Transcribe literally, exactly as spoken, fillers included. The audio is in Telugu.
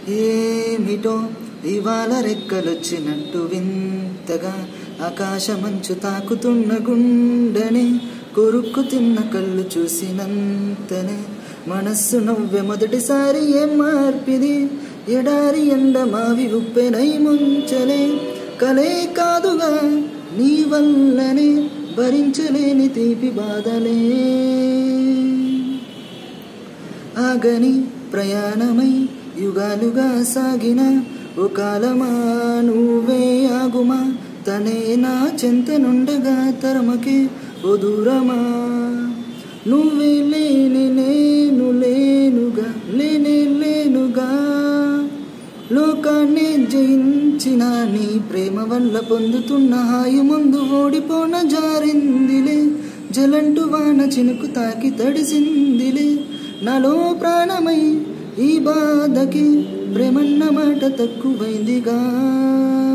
ఏమిటో ఇవాళ రెక్కలొచ్చినట్టు వింతగా ఆకాశమంచు తాకుతున్న గుండెని కొరుక్కు తిన్న కళ్ళు చూసినంతనే మనస్సు నవ్వె మొదటిసారి ఏం మార్పిది ఎడారి ఎండ మావి ఉప్పెనై ముంచలే కలే కాదుగా నీ వల్లనే భరించలేని తీపి బాధలే ఆగని ప్రయాణమై యుగాలుగా సాగిన ఓ కాలమా నువ్వే ఆగుమా తనే నా చెంత నుండగా తరమకే ఓ దూరమా నువ్వే లేని నేను లేనుగా లేనే లేనుగా లోకాన్ని జయించిన నీ ప్రేమ వల్ల పొందుతున్న హాయి ముందు ఓడిపోన జారిందిలే జలంటు వాన చినుకు తాకి తడిసిందిలే నాలో ప్రాణమై ఈ బాధకి ప్రేమన్న మాట తక్కువైందిగా